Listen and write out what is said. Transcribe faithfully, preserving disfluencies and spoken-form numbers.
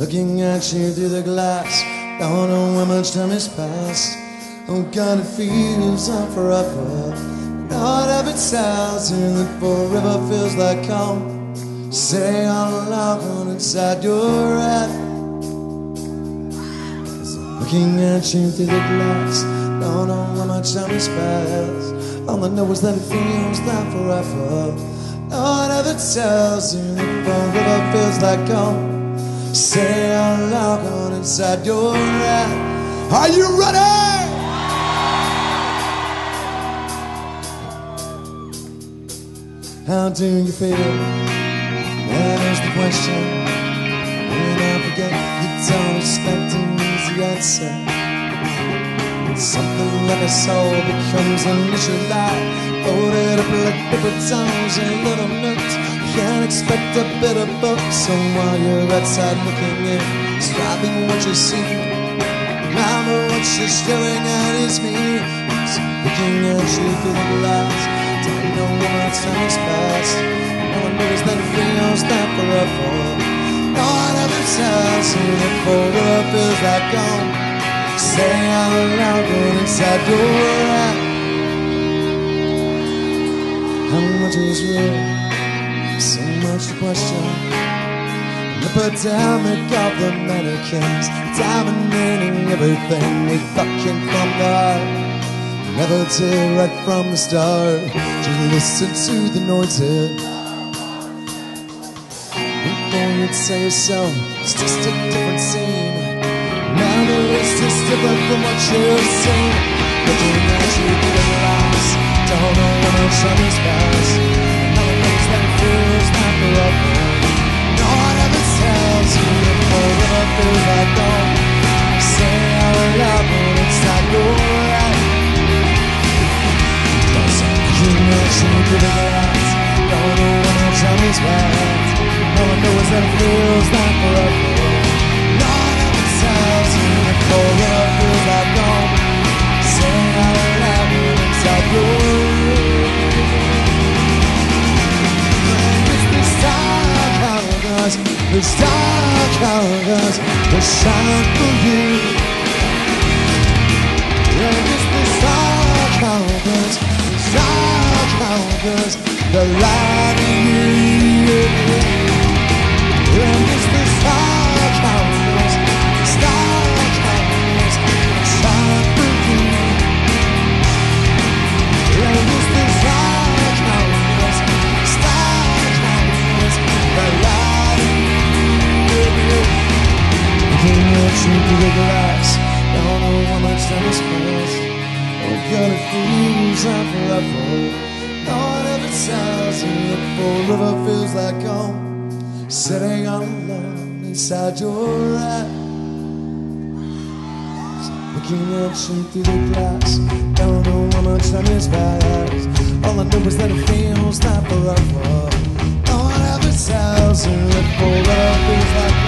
looking at you through the glass. Don't know how much time has passed. Oh God, it feels like forever. Not every tells you that forever feels like home. Sitting all alone inside your head, looking at you through the glass. Don't know how much time has passed. All I know is that it feels like forever. Not ever tells you that forever feels like home. Sitting all alone inside your head. Are you ready? How do you feel? That is the question. When I forget, you don't expect an easy answer. Something like a soul becomes an issue light, folded up like paper towels in little notes. Can't expect a better book. So while you're outside looking in, describing what you see, remember what you're staring at is me. It's looking at you through the glass. Don't know how much time has passed. No one knows that it feels like forever. No one ever tells you that forever feels like home. Say out loud, going inside your head. How much is real? So much to question. The epidemic of the mannequins, dominating everything we fucking from the heart. Never did right from the start. Just listen to the noises before you'd say so. It's just a different scene. Now the list is different from what you've seen. Looking at you through the glass. Don't know how much time has passed. Another knows that it feels like forever. No one ever tells you that forever feels like home. Say out loud when it's not your right. Looking at you through the glass. Don't know how much time has passed. All I know is that it feels like forever. No one ever tells you that forever feels like home. Say out loud when it's out your room. It's this dark hours, this dark hours, the shine for you. And it's this dark hours, this dark hours, the light in you. And it's this dark hours, this dark hours, the shine for you. And it's this dark hours, this dark hours, the light in you. Looking at you through the glass. Don't know how much time has passed. Oh God, it feels like forever. No one ever tells you that forever feels like home. Sitting all alone inside your head, looking at you through the glass. Don't know how much time has passed. All I know is that it feels like forever. No one ever tells you that forever feels like